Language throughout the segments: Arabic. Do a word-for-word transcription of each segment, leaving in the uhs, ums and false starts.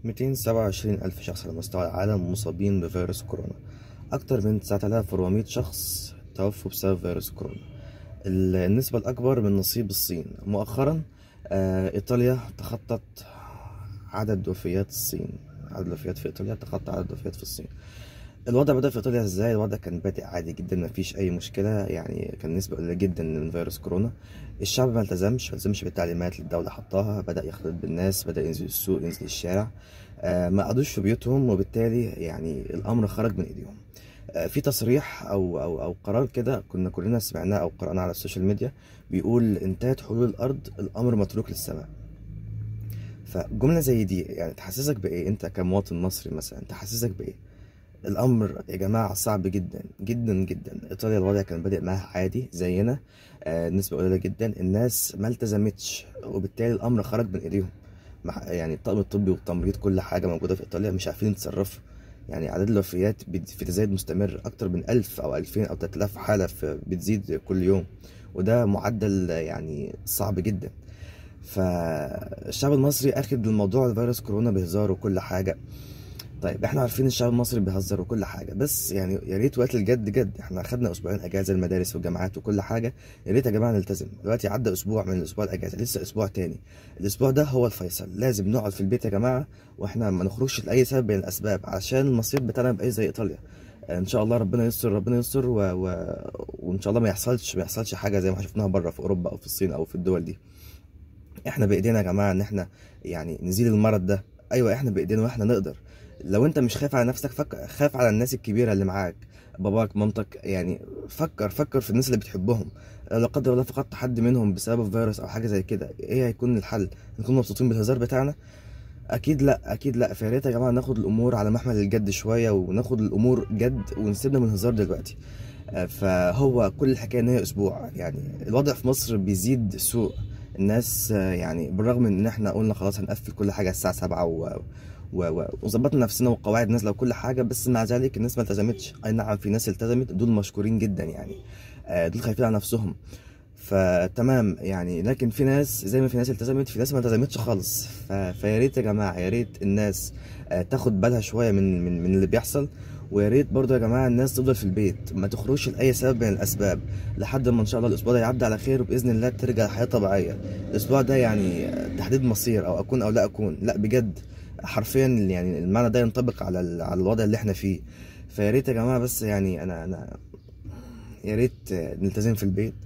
مئتين وسبعة وعشرين ألف شخص على مستوى العالم مصابين بفيروس كورونا. أكتر من تسعة آلاف وأربعمائة شخص توفوا بسبب فيروس كورونا. النسبة الأكبر من نصيب الصين. مؤخرا آه، إيطاليا تخطت عدد وفيات الصين عدد الوفيات في إيطاليا تخطى عدد الوفيات في الصين. الوضع بدأ في إيطاليا إزاي؟ الوضع كان بادئ عادي جدا، مفيش أي مشكلة، يعني كان نسبة قليلة جدا من فيروس كورونا. الشعب ما التزمش ما التزمش بالتعليمات اللي الدولة حطاها، بدأ يختلط بالناس، بدأ ينزل السوق، ينزل الشارع، آه ما قعدوش في بيوتهم، وبالتالي يعني الأمر خرج من إيديهم. آه في تصريح أو أو أو قرار كده كنا كلنا سمعناه أو قرأناه على السوشيال ميديا، بيقول انتهت حلول الأرض، الأمر متروك للسماء. فجملة زي دي يعني تحسسك بإيه؟ أنت كمواطن مصري مثلا تحسسك بإيه؟ الامر يا جماعه صعب جدا جدا جدا. ايطاليا الوضع كان بادئ معاها عادي زينا، آه نسبه قليله جدا، الناس ما التزمتش، وبالتالي الامر خرج من ايديهم. يعني الطاقم الطبي والتمريض كل حاجه موجوده في ايطاليا مش عارفين يتصرفوا. يعني عدد الوفيات في تزايد مستمر، اكتر من ألف او ألفين او ثلاثة آلاف حاله بتزيد كل يوم، وده معدل يعني صعب جدا. فالشعب المصري اخد الموضوع الفيروس كورونا بهزار وكل حاجه. طيب احنا عارفين الشعب المصري بيهزر وكل حاجه، بس يعني يا ريت وقت الجد جد. احنا خدنا اسبوعين اجازه، المدارس والجامعات وكل حاجه، يا ريت يا جماعه نلتزم. دلوقتي عدى اسبوع من الاسبوع الاجازه، لسه اسبوع تاني. الاسبوع ده هو الفيصل، لازم نقعد في البيت يا جماعه، واحنا ما نخرجش لاي سبب من الاسباب، عشان المصير بتاعنا يبقى زي ايطاليا. ان شاء الله ربنا يستر، ربنا يستر و... و... وان شاء الله ما يحصلش ما يحصلش حاجه زي ما شفناها بره في اوروبا او في الصين او في الدول دي. احنا بايدينا يا جماعه ان احنا يعني نزيل المرض ده. ايوه احنا بايدينا واحنا نقدر. لو انت مش خايف على نفسك، فكر خاف على الناس الكبيره اللي معاك، باباك مامتك، يعني فكر فكر في الناس اللي بتحبهم. لا قدر الله فقدت حد منهم بسبب فيروس او حاجه زي كده، ايه هيكون الحل؟ نكون مبسوطين بالهزار بتاعنا؟ اكيد لا، اكيد لا. فيا ريت يا جماعه ناخد الامور على محمل الجد شويه، وناخد الامور جد، ونسيبنا من الهزار دلوقتي. فهو كل الحكايه ان هي اسبوع، يعني الوضع في مصر بيزيد سوء. الناس يعني بالرغم ان احنا قلنا خلاص هنقفل كل حاجه الساعه سبعة و و- وظبطنا نفسنا والقواعد نازله وكل حاجه، بس مع ذلك الناس ما التزمتش. اي نعم في ناس التزمت، دول مشكورين جدا يعني، آه، دول خايفين على نفسهم، فتمام يعني. لكن في ناس زي ما في ناس التزمت، في ناس ما التزمتش خالص. ف... فيا ريت يا جماعه، يا ريت الناس آه، تاخد بالها شويه من من من اللي بيحصل. ويا ريت برضه يا جماعه الناس تفضل في البيت، ما تخرجش لاي سبب من الاسباب، لحد ما ان شاء الله الاسبوع ده يعدي على خير، وباذن الله ترجع الحياه طبيعيه. الاسبوع ده يعني تحديد مصير، او اكون او لا اكون، لا بجد حرفيا يعني المعنى ده ينطبق على ال... على الوضع اللي احنا فيه. فيا ريت يا جماعه، بس يعني انا انا يا ريت نلتزم في البيت،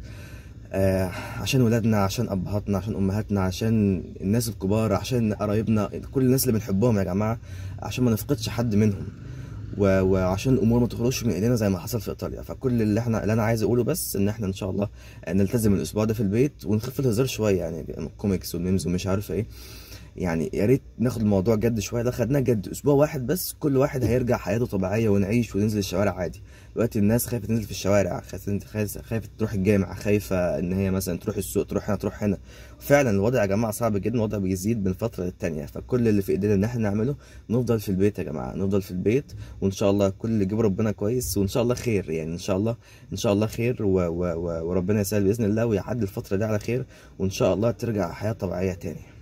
آه عشان ولادنا، عشان ابهاتنا، عشان امهاتنا، عشان الناس الكبار، عشان قرايبنا، كل الناس اللي بنحبهم يا جماعه، عشان ما نفقدش حد منهم، و- وعشان الامور ما تخرجش من ايدينا زي ما حصل في ايطاليا. فكل اللي احنا اللي انا عايز اقوله بس ان احنا ان شاء الله نلتزم الاسبوع ده في البيت، ونخف الهزار شويه، يعني الكوميكس والميمز ومش عارف ايه. يعني يا ريت ناخد الموضوع جد شويه. ده خدناه جد اسبوع واحد بس، كل واحد هيرجع حياته طبيعيه، ونعيش وننزل الشوارع عادي. دلوقتي الناس خايفه تنزل في الشوارع، خايفه خايفه خايفة تروح الجامع، خايفه ان هي مثلا تروح السوق، تروح هنا تروح هنا. فعلا الوضع يا جماعه صعب جدا، الوضع بيزيد من فتره للتانيه. فكل اللي في ايدينا ان احنا نعمله نفضل في البيت يا جماعه، نفضل في البيت، وان شاء الله كل اللي يجيب ربنا كويس، وان شاء الله خير، يعني ان شاء الله ان شاء الله خير، و و و وربنا يسهل باذن الله، ويعدي الفتره دي على خير، وان شاء الله ترجع حياه طبيعيه تاني.